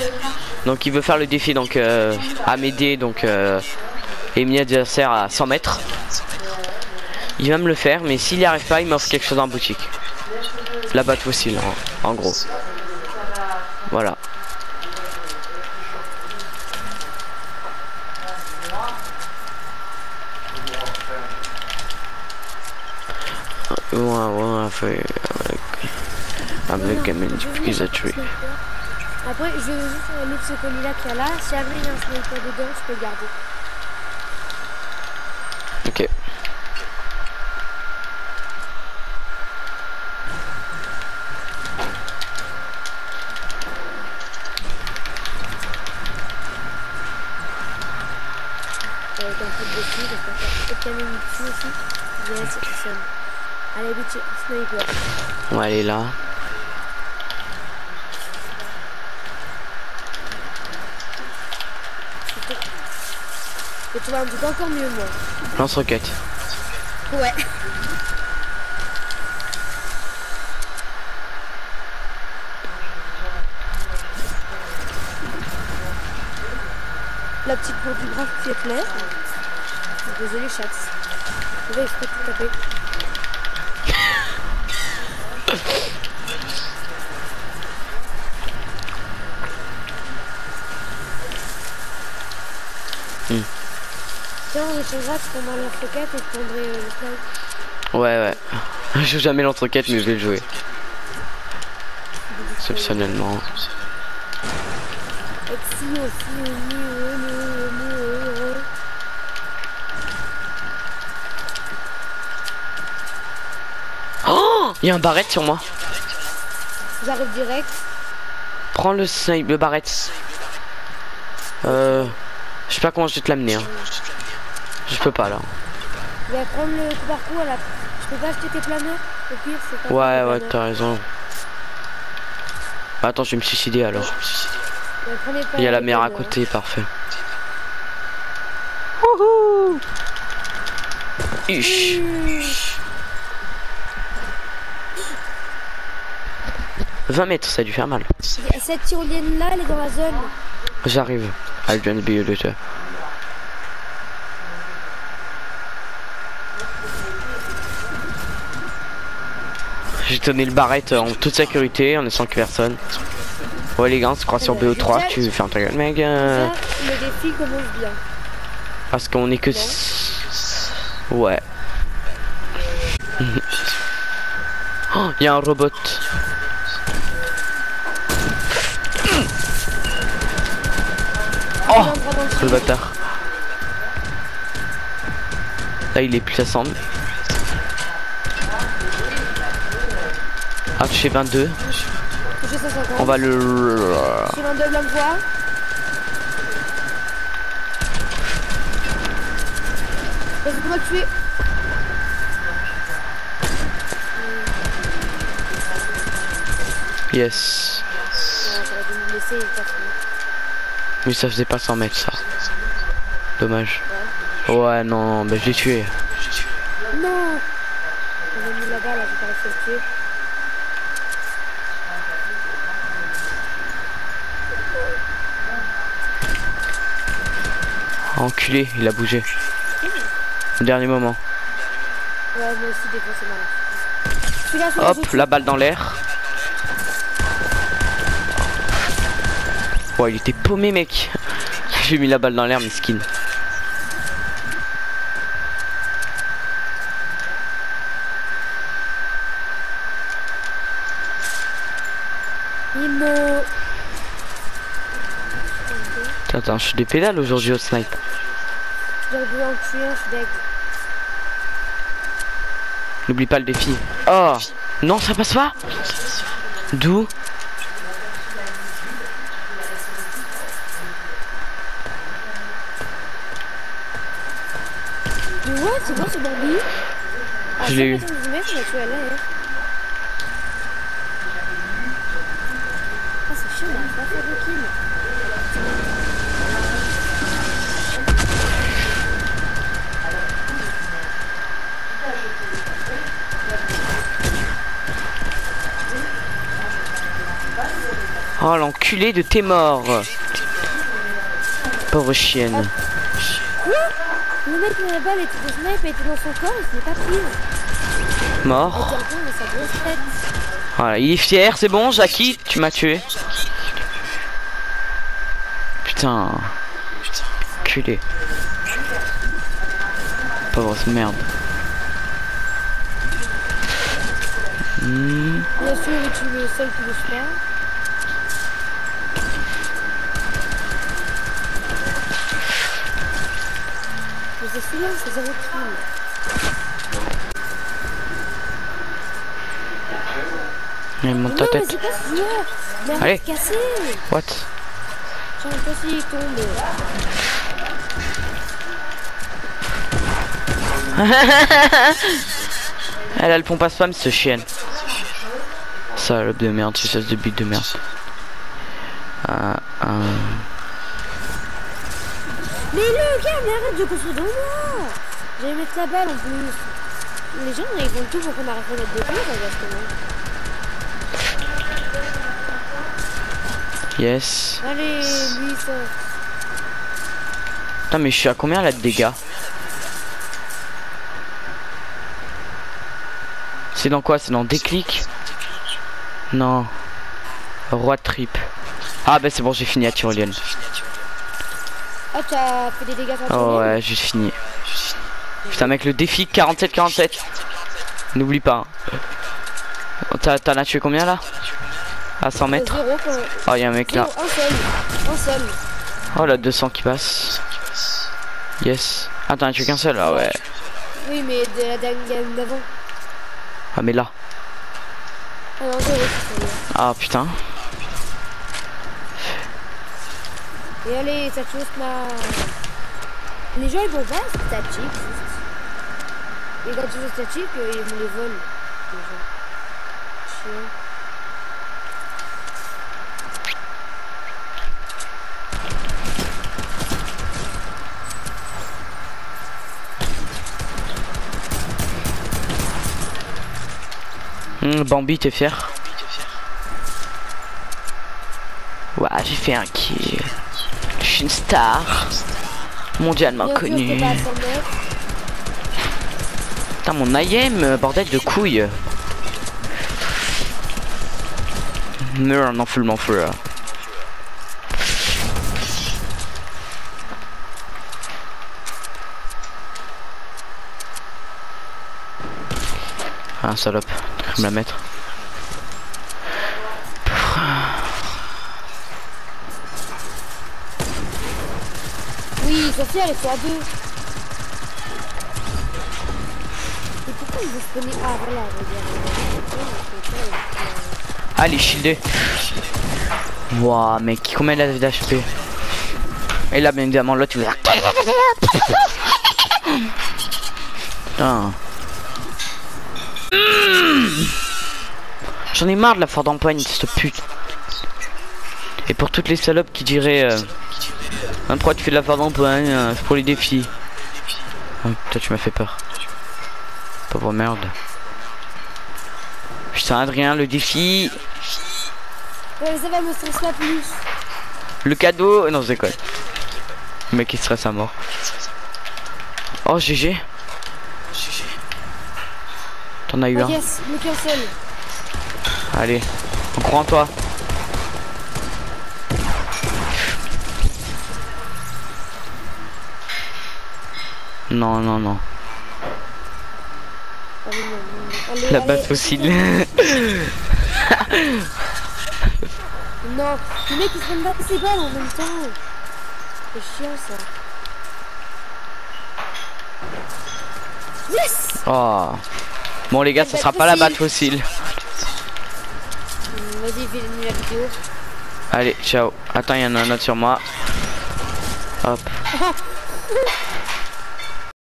Donc il veut faire le défi donc à m'aider donc et mis adversaire à 100 mètres. Il va me le faire, mais s'il n'y arrive pas, il m'offre quelque chose en boutique. La batte fossile en gros. Voilà. Après, je vais juste mettre ce colis là qu'il y a là. Si après il y a un sniper dedans, je peux le garder. Ok. Avec un peu de dessus, parce qu'on peut peut-être caméra dessus aussi. Yes, c'est ça. Allez, vite, sniper. On va aller là. Et tu vois un truc encore mieux, moi. Lance-roquette. Ouais. La petite peau du bras qui est plaire. Désolé, chat. Je vais exprès de taper. Tiens, on échangera ce qu'on a l'entrequête et je prendrai le snipe. Ouais. Je joue jamais l'entrequête, mais je vais le jouer. Exceptionnellement. Oh, il y a un barrette sur moi. J'arrive direct. Prends le snipe, le barrette. Je sais pas comment je vais te l'amener. Hein. Je peux pas là. Je vais prendre le coup par coup à la... Je peux pas acheter tes planeurs. Au pire, c'est pas... Ouais, t'as raison. Attends, je vais me suicider alors. Il y a la mer à côté, parfait. Wouhou! 20 mètres, ça a dû faire mal. Cette tyrolienne là, elle est dans la zone. J'arrive. I don't be a leader. J'ai donné le barrette en toute sécurité, en ne laissant que personne. Ouais les gars, on se croit sur BO3, tu fermes ta gueule mec. Le défi commence bien. Parce qu'on est que... Ouais. Oh, il y a un robot. Oh, le bâtard. Là il est plus à 100. Ah, touché 22. Touché 150. On va le... Touché 22 blanc voix. Vas-y, comment le tuer? Yes. J'aurais dû me laisser, Mais ça faisait pas 100 mètres ça. Dommage. Ouais, non, bah je l'ai tué. Non. On a mis là-bas, là, j'ai pas réussi à le tuer. Enculé, il a bougé. Au dernier moment. Ouais, moi aussi, défoncé mal. Hop, la balle dans l'air. Ouais, il était paumé, mec. J'ai mis la balle dans l'air, miskin. Attends, je suis des pédales aujourd'hui au snipe. J'aurais voulu en tuer un, je suis deg. N'oublie pas le défi. Oh non, ça passe pas. D'où? Mais ouais, c'est quoi ce Bambi? Je l'ai eu. Ah, c'est chiant, on va pas faire de kill. Oh l'enculé de tes morts. Pauvre chienne. Quoi? Le mec la balle était de snipe, était dans son corps, il s'est pas pris. Mort. Avec un point dans sa grosse tête. Voilà, il est fier, c'est bon, Jackie, tu m'as tué. Putain. Culé. Pauvre merde. Bien sûr, il tue le seul qui le soit. Mais c'est celui-là, c'est zéro kill. Il monte ta Non, mais tête. c'est pas ce joueur. Il a Allez. cassé. What? Je sais pas s'il tombe. Elle a le pompe à spam, ce chienne. Salope de merde, c'est ça de but de merde. Mais le gars, mais arrête de construire dans moi. J'allais mettre la balle en plus. Les gens, ils font tout pour qu'on arrête de mettre des tirs, exactement. Yes. Allez, lui, ça. Putain, mais je suis à combien là de dégâts? C'est dans quoi? C'est dans déclic? Non. Roi trip. Ah bah c'est bon, j'ai fini à tyrolienne. Ah, t'as fait des dégâts sur Oh ouais, j'ai fini. Putain mec, le défi 47-47. N'oublie pas. T'en as tué combien là? À 100 mètres. Oh y'a un mec là. Un seul. Oh là, 200 qui passe. Yes. Ah t'en as tué qu'un seul? Ah ouais. Oui, mais de la game d'avant. Ah mais là. Ah non, zéro, c'est Ah putain. et allez, ça chose là. Les gens ils vont pas statique juste. Et quand tu fais statique, ils me les volent. Les gens. Chiant. Bambi, t'es fier? Ouais, j'ai fait un kill. Je suis une star mondialement connue. Putain, mon IM, bordel de couilles. Meurs, non, full mon feu. Ah, salope, je vais me la mettre. Oui, Sophie, elle est sur A2. Et pourquoi ils vont spawner? Ah, voilà, regarde. Allez, shieldé. Wouah, mec, combien il a d'HP? Et là, bien évidemment, l'autre, il va. Putain. J'en ai marre de la Ford d'empoigne, cette pute. Et pour toutes les salopes qui diraient 23 tu fais de la Ford d'empoigne, c'est pour les défis. Oh, toi tu m'as fait peur. Pauvre merde. Putain Adrien, le défi. Ouais, ça va me stresser pas plus. Le cadeau. Non, je déconne. Le mec il stresse à mort. Oh GG. T'en as eu un. Yes, le qu'un seul. Allez, on croit en toi. Non, non, non. Allez, non. Allez, La allez. base fossile. Non, le mec il se prennent pas ses balles en même temps. C'est chiant ça. Yes. Oh. Bon les gars, ça sera pas la batte fossile. Vas-y, fais la vidéo. Allez, ciao. Attends, il y en a un autre sur moi. Hop.